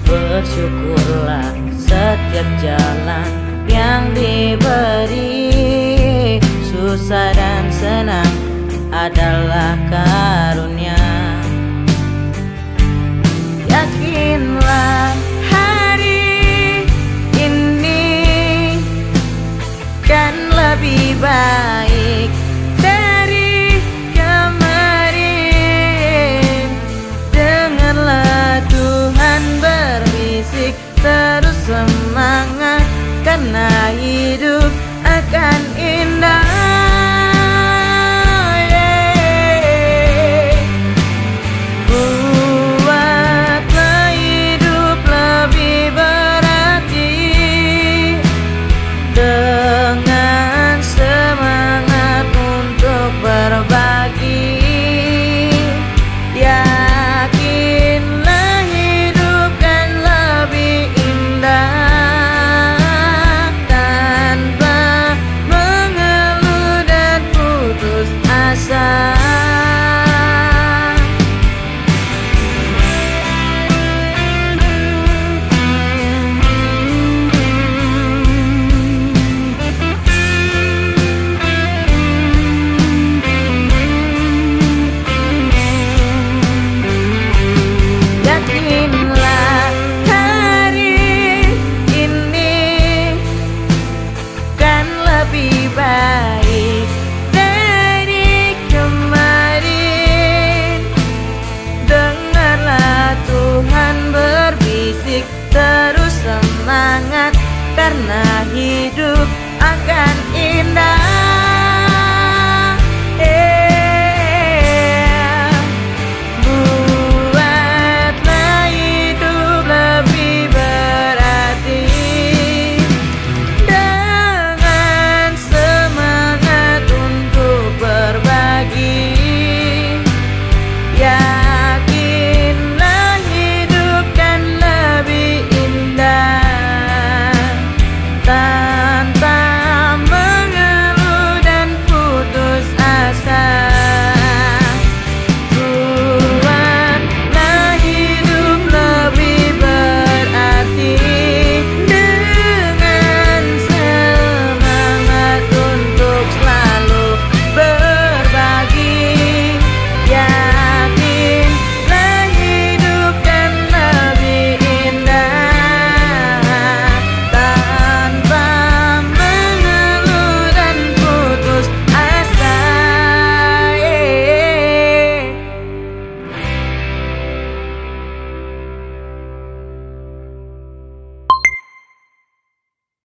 Bersyukurlah setiap jalan yang diberi, susah dan senang adalah karunia. Yakinlah hari ini kan lebih baik dari kemarin. Dengarlah Tuhan berbisik, terus semangat karena hidup akan indah. Buatlah hidup lebih berarti dengan semangat untuk berbagi. Yakinlah hidup kan lebih indah tanpa mengeluh dan putus asa. Yakinlah hari ini kan lebih baik dari kemarin. Dengarlah Tuhan berbisik, terus semangat karena